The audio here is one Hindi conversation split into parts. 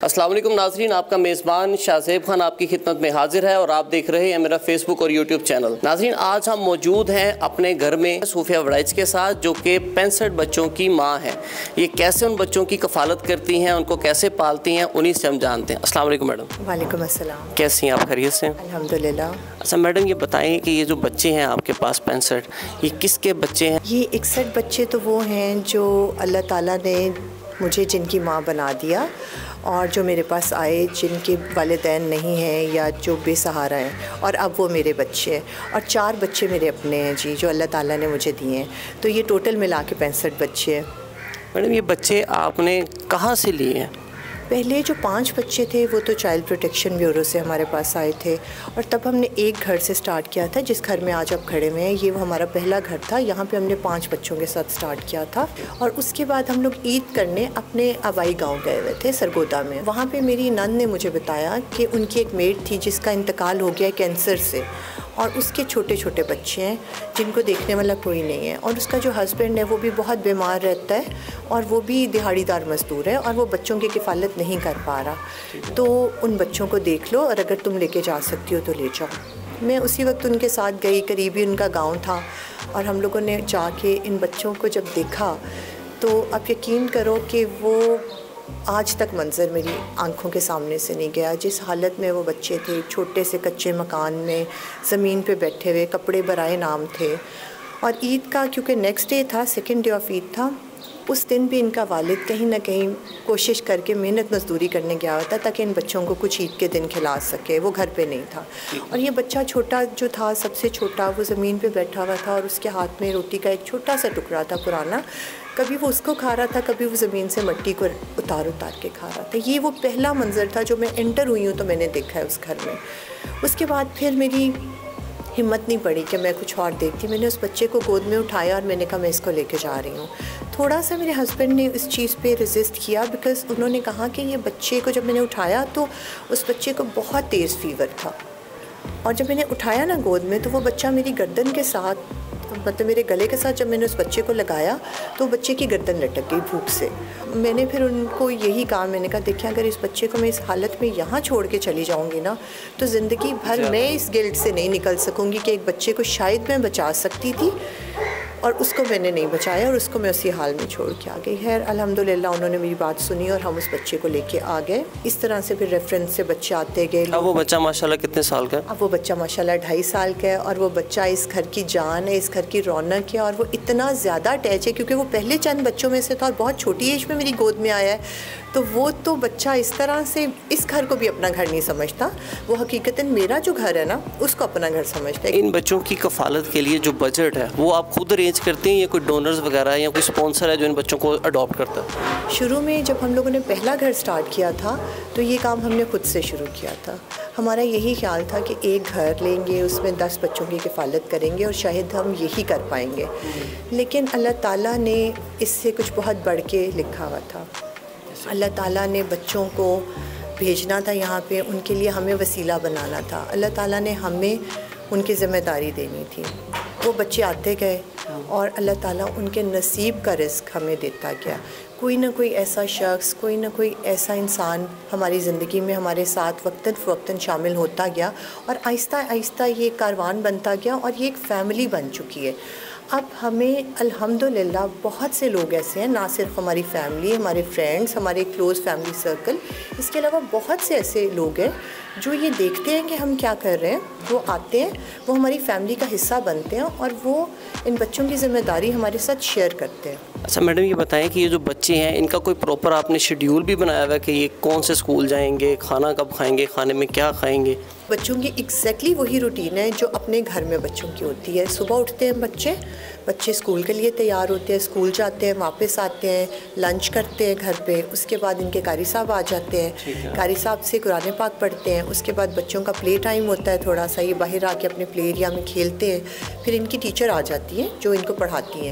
अस्सलाम वालेकुम नाज़रीन, आपका मेज़बान शाहज़ेब खान आपकी खिदमत में हाजिर है और आप देख रहे हैं मेरा फेसबुक और यूट्यूब चैनल। नाज़रीन, आज हम मौजूद हैं अपने घर में सूफिया वड़ाइच के साथ, जो कि 65 बच्चों की माँ है। ये कैसे उन बच्चों की कफ़ालत करती हैं, उनको कैसे पालती हैं, उन्हीं से हम जानते हैं। अस्सलाम वालेकुम मैडम। वालेकुम अस्सलाम। कैसी हैं आप, खैरियत से? अल्हम्दुलिल्लाह। अच्छा मैडम, ये बताएं कि ये जो बच्चे हैं आपके पास 65, ये किसके बच्चे हैं? ये 61 बच्चे तो वो हैं जो अल्लाह ताला ने मुझे जिनकी माँ बना दिया, और जो मेरे पास आए जिनके वालिदैन नहीं हैं या जो बेसहारा हैं, और अब वो मेरे बच्चे हैं। और 4 बच्चे मेरे अपने हैं जी, जो अल्लाह ताला ने मुझे दिए हैं। तो ये टोटल मिला के 65 बच्चे हैं। मैडम, ये बच्चे आपने कहाँ से लिए हैं? पहले जो 5 बच्चे थे वो तो चाइल्ड प्रोटेक्शन ब्यूरो से हमारे पास आए थे, और तब हमने एक घर से स्टार्ट किया था। जिस घर में आज आप खड़े हुए हैं, ये वो हमारा पहला घर था। यहाँ पे हमने 5 बच्चों के साथ स्टार्ट किया था, और उसके बाद हम लोग ईद करने अपने आबाई गांव गए हुए थे सरगोदा में। वहाँ पे मेरी नंद ने मुझे बताया कि उनकी एक मेड थी जिसका इंतकाल हो गया कैंसर से, और उसके छोटे छोटे बच्चे हैं जिनको देखने वाला कोई नहीं है, और उसका जो हस्बैंड है वो भी बहुत बीमार रहता है, और वो भी दिहाड़ीदार मज़दूर है, और वो बच्चों की किफ़ालत नहीं कर पा रहा। तो उन बच्चों को देख लो, और अगर तुम लेके जा सकती हो तो ले जाओ। मैं उसी वक्त उनके साथ गई, करीबी उनका गांव था, और हम लोगों ने जाके इन बच्चों को जब देखा तो आप यकीन करो कि वो आज तक मंज़र मेरी आंखों के सामने से नहीं गया। जिस हालत में वो बच्चे थे, छोटे से कच्चे मकान में ज़मीन पे बैठे हुए, कपड़े बराए नाम थे। और ईद का क्योंकि नेक्स्ट डे था, सेकंड डे ऑफ ईद था, उस दिन भी इनका वालिद कहीं ना कहीं कोशिश करके मेहनत मजदूरी करने गया हुआ था ताकि इन बच्चों को कुछ ईद के दिन खिला सके। वो घर पे नहीं था, और ये बच्चा छोटा जो था, सबसे छोटा, वो ज़मीन पे बैठा हुआ था, और उसके हाथ में रोटी का एक छोटा सा टुकड़ा था पुराना। कभी वो उसको खा रहा था, कभी वो ज़मीन से मिट्टी को उतार के खा रहा था। ये वो पहला मंज़र था जो मैं एंटर हुई हूँ तो मैंने देखा है उस घर में। उसके बाद फिर मेरी हिम्मत नहीं पड़ी कि मैं कुछ और देखती। मैंने उस बच्चे को गोद में उठाया और मैंने कहा मैं इसको लेके जा रही हूँ। थोड़ा सा मेरे हस्बैंड ने इस चीज़ पे रेजिस्ट किया, बिकॉज़ उन्होंने कहा कि ये बच्चे को जब मैंने उठाया तो उस बच्चे को बहुत तेज़ फीवर था, और जब मैंने उठाया ना गोद में, तो वो बच्चा मेरी गर्दन के साथ, मतलब मेरे गले के साथ जब मैंने उस बच्चे को लगाया तो बच्चे की गर्दन लटक गई भूख से। मैंने फिर उनको यही कहा, मैंने कहा देखिए, अगर इस बच्चे को मैं इस हालत में यहाँ छोड़ के चली जाऊँगी ना, तो ज़िंदगी भर मैं इस गिल्ट से नहीं निकल सकूँगी कि एक बच्चे को शायद मैं बचा सकती थी और उसको मैंने नहीं बचाया, और उसको मैं उसी हाल में छोड़ के आ गई। खैर अल्हम्दुलिल्लाह उन्होंने मेरी बात सुनी और हम उस बच्चे को लेके आ गए। इस तरह से फिर रेफरेंस से बच्चे आते गए। अब वो बच्चा माशाल्लाह कितने साल का है? अब वो बच्चा माशाल्लाह 2.5 साल का है, और वो बच्चा इस घर की जान है, इस घर की रौनक है, और वो इतना ज़्यादा अटैच है क्योंकि वो पहले चंद बच्चों में से था और बहुत छोटी एज में मेरी गोद में आया है। तो वो तो बच्चा इस तरह से इस घर को भी अपना घर नहीं समझता, वो हकीकतन मेरा जो घर है ना उसको अपना घर समझता है। इन बच्चों की कफ़ालत के लिए जो बजट है वो आप खुद अरेंज करते हैं, या कोई डोनर्स वगैरह या कोई स्पॉन्सर है जो इन बच्चों को अडॉप्ट करता है? शुरू में जब हम लोगों ने पहला घर स्टार्ट किया था तो ये काम हमने खुद से शुरू किया था। हमारा यही ख्याल था कि एक घर लेंगे, उसमें 10 बच्चों की किफ़ालत करेंगे, और शायद हम यही कर पाएंगे। लेकिन अल्लाह ताला ने इससे कुछ बहुत बढ़ के लिखा हुआ था। अल्लाह ताला ने बच्चों को भेजना था यहाँ पे, उनके लिए हमें वसीला बनाना था। अल्लाह ताला ने हमें उनकी ज़िम्मेदारी देनी थी। वो बच्चे आते गए, और अल्लाह ताला उनके नसीब का रिज़्क हमें देता गया। कोई ना कोई ऐसा शख्स, कोई ना कोई ऐसा इंसान हमारी ज़िंदगी में हमारे साथ वक्तन फ़वक्तन शामिल होता गया, और आहिस्ता आहिस्ता ये कारवान बनता गया, और ये एक फ़ैमिली बन चुकी है। अब हमें अल्हम्दुलिल्लाह बहुत से लोग ऐसे हैं, ना सिर्फ हमारी फैमिली, हमारे फ्रेंड्स, हमारे क्लोज़ फैमिली सर्कल, इसके अलावा बहुत से ऐसे लोग हैं जो ये देखते हैं कि हम क्या कर रहे हैं, वो आते हैं, वो हमारी फैमिली का हिस्सा बनते हैं, और वो इन बच्चों की ज़िम्मेदारी हमारे साथ शेयर करते हैं। अच्छा मैडम, ये बताएं कि ये जो बच्चे हैं इनका कोई प्रॉपर आपने शेड्यूल भी बनाया हुआ है कि ये कौन से स्कूल जाएंगे, खाना कब खाएंगे, खाने में क्या खाएंगे? बच्चों की एग्जैक्टली वही रूटीन है जो अपने घर में बच्चों की होती है। सुबह उठते हैं बच्चे स्कूल के लिए तैयार होते हैं, स्कूल जाते हैं, वापस आते हैं, लंच करते हैं घर पे। उसके बाद इनके कारी साहब आ जाते हैं, कारी साहब से कुरान पाक पढ़ते हैं। उसके बाद बच्चों का प्ले टाइम होता है, थोड़ा सा ये बाहर आके अपने प्ले एरिया में खेलते हैं। फिर इनकी टीचर आ जाती है जो इनको पढ़ाती हैं,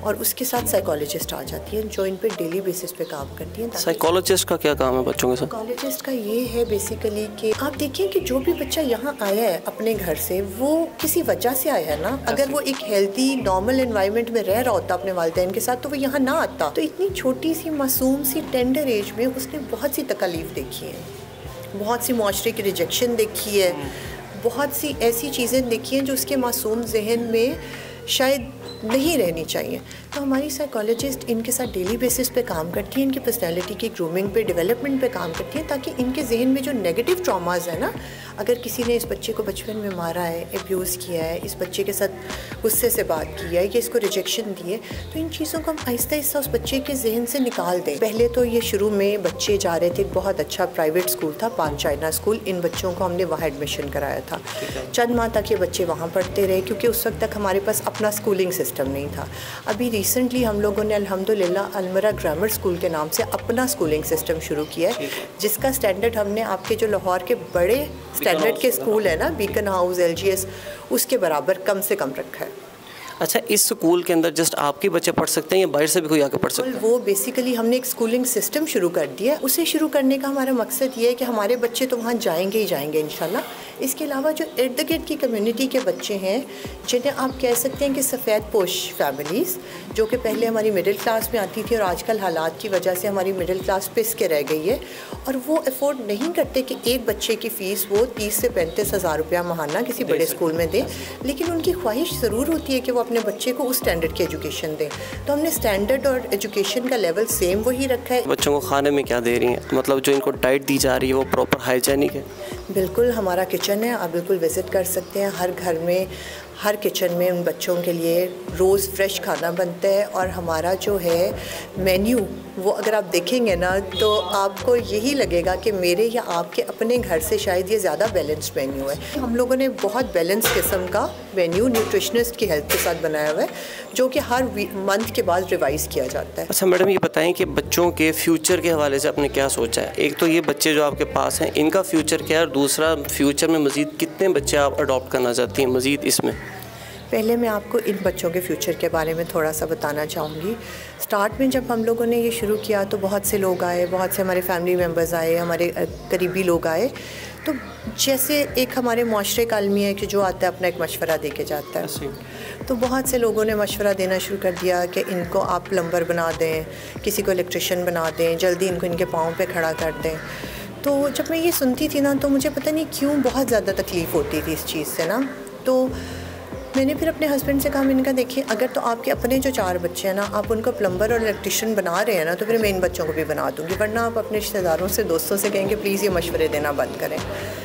और उसके साथ साइकोलॉजिस्ट आ जाती हैं जो इन पे डेली बेसिस पे काम करती हैं। साइकोलॉजिस्ट का क्या काम है बच्चों के साथ? साइकोलॉजिस्ट का ये है बेसिकली कि आप देखिए कि जो भी बच्चा यहाँ आया है अपने घर से, वो किसी वजह से आया है ना। अगर वो एक हेल्थी नॉर्मल एनवायरनमेंट में रह रहा होता अपने वालिदैन के साथ तो वो यहाँ ना आता। तो इतनी छोटी सी मासूम सी टेंडर एज में उसने बहुत सी तकलीफ देखी है, बहुत सी मुआशरे की रिजेक्शन देखी है, बहुत सी ऐसी चीज़ें देखी हैं जो उसके मासूम जहन में शायद नहीं रहनी चाहिए। तो हमारी साइकोलॉजिस्ट इनके साथ डेली बेसिस पे काम करती है, इनकी पर्सनैलिटी की ग्रूमिंग पे, डेवलपमेंट पे काम करती है, ताकि इनके जहन में जो नेगेटिव ट्रॉमास है ना, अगर किसी ने इस बच्चे को बचपन में मारा है, एब्यूज़ किया है, इस बच्चे के साथ गुस्से से बात की है या इसको रिजेक्शन दी है, तो इन चीज़ों को हम आहिस्ता आहिस्ता उस बच्चे के जहन से निकाल दें। पहले तो ये शुरू में बच्चे जा रहे थे, एक बहुत अच्छा प्राइवेट स्कूल था पान चाइना स्कूल, इन बच्चों को हमने वहाँ एडमिशन कराया था। चंद माह तक ये बच्चे वहाँ पढ़ते रहे क्योंकि उस वक्त तक हमारे पास अपना स्कूलिंग सिस्टम नहीं था। अभी रिसेंटली हम लोगों ने अल्हम्दुलिल्लाह अलमरा ग्रामर स्कूल के नाम से अपना स्कूलिंग सिस्टम शुरू किया है, जिसका स्टैंडर्ड हमने आपके जो लाहौर के बड़े स्टैंडर्ड के स्कूल है ना, बीकन हाउस, LGS, उसके बराबर कम से कम रखा है। अच्छा, इस स्कूल के अंदर जस्ट आपके बच्चे पढ़ सकते हैं या बाहर से भी कोई आके पढ़ सकते हैं? वो बेसिकली हमने एक स्कूलिंग सिस्टम शुरू कर दिया। उसे शुरू करने का हमारा मकसद ये है कि हमारे बच्चे तो वहाँ जाएंगे ही जाएंगे इंशाल्लाह। इसके अलावा जो इर्द गिर्द की कम्युनिटी के बच्चे हैं, जिन्हें आप कह सकते हैं कि सफ़ेद पोश फैमिलीज़, जो कि पहले हमारी मिडिल क्लास में आती थी और आजकल हालात की वजह से हमारी मिडिल क्लास पिस के रह गई है, और वो अफोर्ड नहीं करते कि एक बच्चे की फ़ीस वो 30 से 35 हज़ार रुपया माहाना किसी बड़े स्कूल में दें, लेकिन उनकी ख्वाहिश ज़रूर होती है कि वो अपने बच्चे को उस स्टैंडर्ड की एजुकेशन दें। तो हमने स्टैंडर्ड और एजुकेशन का लेवल सेम वही रखा है। बच्चों को खाने में क्या दे रही हैं, मतलब जो इनको डाइट दी जा रही है वो प्रॉपर हाइजीनिक है? बिल्कुल, हमारा किचन है, आप बिल्कुल विज़िट कर सकते हैं। हर घर में, हर किचन में उन बच्चों के लिए रोज़ फ्रेश खाना बनता है, और हमारा जो है मेन्यू वो अगर आप देखेंगे ना तो आपको यही लगेगा कि मेरे या आपके अपने घर से शायद ये ज़्यादा बैलेंस्ड मेन्यू है। हम लोगों ने बहुत बैलेंस किस्म का मेन्यू न्यूट्रिशनिस्ट की हेल्प के साथ बनाया हुआ है, जो कि हर मंथ के बाद रिवाइज़ किया जाता है। अच्छा मैडम, ये बताएं कि बच्चों के फ्यूचर के हवाले से आपने क्या सोचा है? एक तो ये बच्चे जो आपके पास हैं, इनका फ्यूचर क्या है, और दूसरा फ्यूचर में मज़ीद कितने बच्चे आप अडॉप्ट करना चाहती हैं मज़ीद इसमें? पहले मैं आपको इन बच्चों के फ्यूचर के बारे में थोड़ा सा बताना चाहूँगी। स्टार्ट में जब हम लोगों ने ये शुरू किया तो बहुत से लोग आए, बहुत से हमारे फैमिली मेम्बर्स आए, हमारे करीबी लोग आए। तो जैसे एक हमारे मुआशरे का आलमी है कि जो आता है अपना एक मशवरा दे के जाता है, तो बहुत से लोगों ने मशवरा देना शुरू कर दिया कि इनको आप प्लम्बर बना दें, किसी को इलेक्ट्रिशियन बना दें, जल्दी इनको इनके पाँव पे खड़ा कर दें। तो जब मैं ये सुनती थी ना तो मुझे पता नहीं क्यों बहुत ज़्यादा तकलीफ़ होती थी इस चीज़ से ना। तो मैंने फिर अपने हस्बैंड से कहा, मैंने कहा देखिए, अगर तो आपके अपने जो 4 बच्चे हैं ना, आप उनको प्लम्बर और इलेक्ट्रिशियन बना रहे हैं ना, तो फिर मैं इन बच्चों को भी बना दूँगी, वरना आप अपने रिश्तेदारों से, दोस्तों से कहेंगे प्लीज़ ये मशवरे देना बंद करें।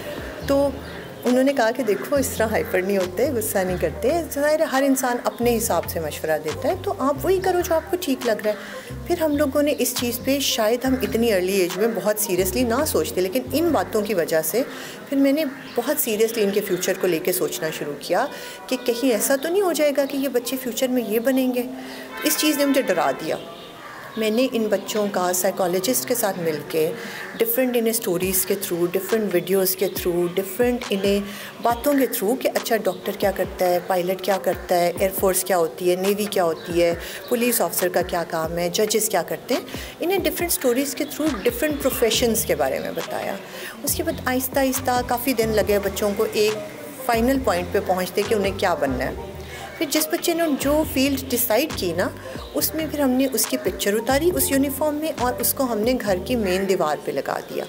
तो उन्होंने कहा कि देखो इस तरह हाइपर नहीं होते, गुस्सा नहीं करते, ज़ाहिर है हर इंसान अपने हिसाब से मशवरा देता है, तो आप वही करो जो आपको ठीक लग रहा है। फिर हम लोगों ने इस चीज़ पे शायद हम इतनी अर्ली एज में बहुत सीरियसली ना सोचते, लेकिन इन बातों की वजह से फिर मैंने बहुत सीरियसली इनके फ्यूचर को लेके सोचना शुरू किया कि कहीं ऐसा तो नहीं हो जाएगा कि ये बच्चे फ्यूचर में ये बनेंगे। इस चीज़ ने मुझे डरा दिया। मैंने इन बच्चों का साइकोलॉजिस्ट के साथ मिलके डिफरेंट इन्हें स्टोरीज़ के थ्रू, डिफरेंट वीडियोस के थ्रू, डिफरेंट इन्हें बातों के थ्रू कि अच्छा डॉक्टर क्या करता है, पायलट क्या करता है, एयरफोर्स क्या होती है, नेवी क्या होती है, पुलिस ऑफिसर का क्या काम है, जजेस क्या करते हैं, इन्हें डिफरेंट स्टोरीज़ के थ्रू डिफरेंट प्रोफेशंस के बारे में बताया। उसके बाद आहिस्ता आहिस्ता काफ़ी दिन लगे बच्चों को एक फ़ाइनल पॉइंट पे पहुंचते कि उन्हें क्या बनना है। फिर जिस बच्चे ने जो फील्ड डिसाइड की ना, उसमें फिर हमने उसकी पिक्चर उतारी उस यूनिफॉर्म में और उसको हमने घर की मेन दीवार पे लगा दिया।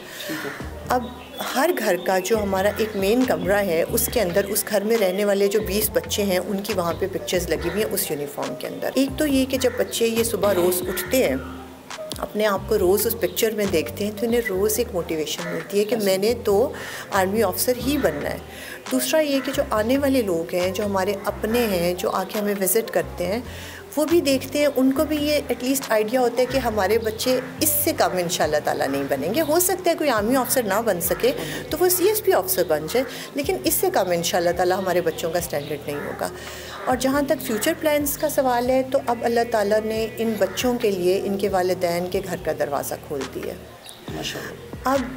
अब हर घर का जो हमारा एक मेन कमरा है, उसके अंदर उस घर में रहने वाले जो 20 बच्चे हैं उनकी वहाँ पे पिक्चर्स लगी हुई हैं उस यूनिफॉर्म के अंदर। एक तो ये कि जब बच्चे ये सुबह रोज़ उठते हैं, अपने आप को रोज़ उस पिक्चर में देखते हैं, तो इन्हें रोज़ एक मोटिवेशन मिलती है कि मैंने तो आर्मी ऑफिसर ही बनना है। दूसरा ये कि जो आने वाले लोग हैं, जो हमारे अपने हैं, जो आके हमें विज़िट करते हैं, वो भी देखते हैं, उनको भी ये एटलीस्ट आइडिया होता है कि हमारे बच्चे इससे कम इंशाल्लाह ताला नहीं बनेंगे। हो सकता है कोई आर्मी ऑफिसर ना बन सके तो वो CSP ऑफिसर बन जाए, लेकिन इससे कम इंशाल्लाह ताला हमारे बच्चों का स्टैंडर्ड नहीं होगा। और जहाँ तक फ्यूचर प्लान्स का सवाल है, तो अब अल्लाह ताला ने इन बच्चों के लिए इनके वालिदैन के घर का दरवाज़ा खोल दिया। अब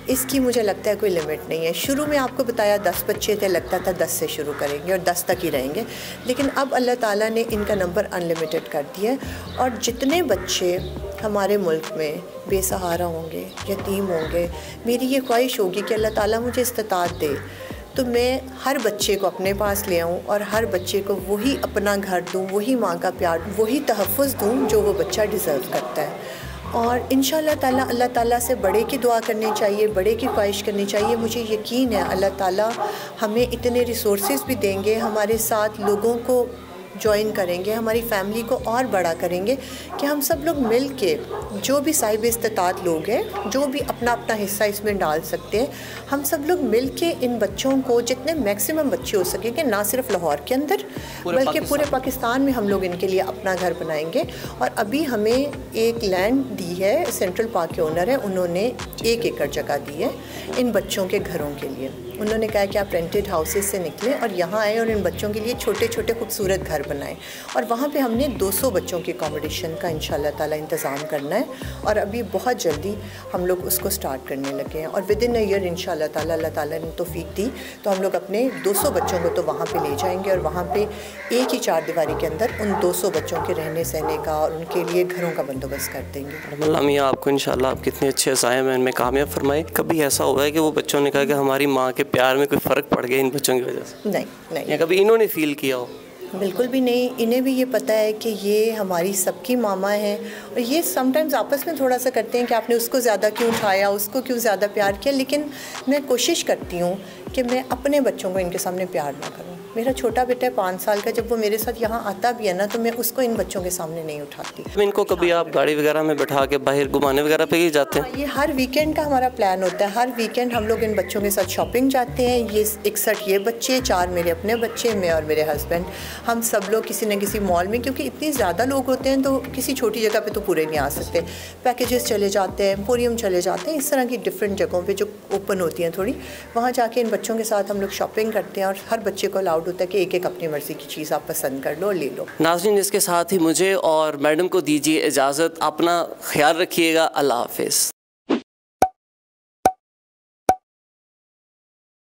इसकी मुझे लगता है कोई लिमिट नहीं है। शुरू में आपको बताया 10 बच्चे थे, लगता था 10 से शुरू करेंगे और 10 तक ही रहेंगे, लेकिन अब अल्लाह ताला ने इनका नंबर अनलिमिटेड कर दिया है। और जितने बच्चे हमारे मुल्क में बेसहारा होंगे, यतीम होंगे, मेरी ये ख्वाहिश होगी कि अल्लाह ताला मुझे इस्तिताअत दे तो मैं हर बच्चे को अपने पास ले आऊँ और हर बच्चे को वही अपना घर दूँ, वही माँ का प्यार, वही तहफ़्फ़ुज़ दूँ जो वो बच्चा डिज़र्व करता है। और इंशाअल्लाह ताला अल्लाह ताला से बड़े की दुआ करनी चाहिए, बड़े की ख्वाहिश करनी चाहिए। मुझे यकीन है अल्लाह ताला हमें इतने रिसोर्सेज भी देंगे, हमारे साथ लोगों को ज्वाइन करेंगे, हमारी फैमिली को और बड़ा करेंगे कि हम सब लोग मिल के, जो भी साहिब इस्तिताअत लोग हैं, जो भी अपना अपना हिस्सा इसमें डाल सकते हैं, हम सब लोग मिल के इन बच्चों को, जितने मैक्सिमम बच्चे हो सकेंगे, ना सिर्फ लाहौर के अंदर बल्कि पूरे पाकिस्तान में हम लोग इनके लिए अपना घर बनाएंगे। और अभी हमें एक लैंड दी है, सेंट्रल पार्क के ओनर हैं, उन्होंने 1 एकड़ जगह दी है इन बच्चों के घरों के लिए। उन्होंने कहा कि आप रेंटेड हाउसेज से निकलें और यहाँ आए और इन बच्चों के लिए छोटे छोटे खूबसूरत घर बनाएं। और वहाँ पे हमने 200 बच्चों की अकोमोडेशन का इंशाल्लाह ताला इंतज़ाम करना है और अभी बहुत जल्दी हम लोग उसको स्टार्ट करने लगे हैं। और विद इन अ ईयर इंशाल्लाह ताला अल्लाह ताला ने तौफीक दी तो हम लोग अपने 200 बच्चों को तो वहाँ पे ले जाएंगे और वहाँ पे एक ही 4 दीवारी के अंदर उन 200 बच्चों के रहने सहने का और उनके लिए घरों का बंदोबस्त कर देंगे। अल्लाह मियां आपको इंशाल्लाह आप कितने अच्छे अज़ाइम हैं इनमें कामयाब फरमाए। कभी ऐसा हुआ है कि वो बच्चों ने कहा कि हमारी माँ के प्यार में कोई फ़र्क पड़ गया इन बच्चों की वजह से? नहीं, या कभी इन्होंने फ़ील किया हो? बिल्कुल भी नहीं। इन्हें भी ये पता है कि ये हमारी सबकी मामा हैं और ये समटाइम्स आपस में थोड़ा सा करते हैं कि आपने उसको ज़्यादा क्यों उठाया, उसको क्यों ज़्यादा प्यार किया, लेकिन मैं कोशिश करती हूँ कि मैं अपने बच्चों को इनके सामने प्यार ना करूँ। मेरा छोटा बेटा है 5 साल का, जब वो मेरे साथ यहाँ आता भी है ना तो मैं उसको इन बच्चों के सामने नहीं उठाती। तो इनको कभी आप गाड़ी वगैरह में बैठा के बाहर घुमाने वगैरह पे ही जाते हैं? ये हर वीकेंड का हमारा प्लान होता है। हर वीकेंड हम लोग इन बच्चों के साथ शॉपिंग जाते हैं। ये 61 ये बच्चे, 4 मेरे अपने बच्चे, मैं और मेरे हस्बैंड, हम सब लोग किसी न किसी मॉल में, क्योंकि इतनी ज़्यादा लोग होते हैं तो किसी छोटी जगह पे तो पूरे नहीं आ सकते, पैकेजेस चले जाते हैं, एम्पोरियम चले जाते हैं, इस तरह की डिफरेंट जगहों पे जो ओपन होती हैं थोड़ी, वहाँ जाके इन बच्चों के साथ हम लोग शॉपिंग करते हैं। और हर बच्चे को अलाउड होता है कि एक अपनी मर्ज़ी की चीज़ आप पसंद कर लो और ले लो। नाज़रीन, इसके साथ ही मुझे और मैडम को दीजिए इजाज़त। अपना ख्याल रखिएगा। अल्लाह हाफ़िज़।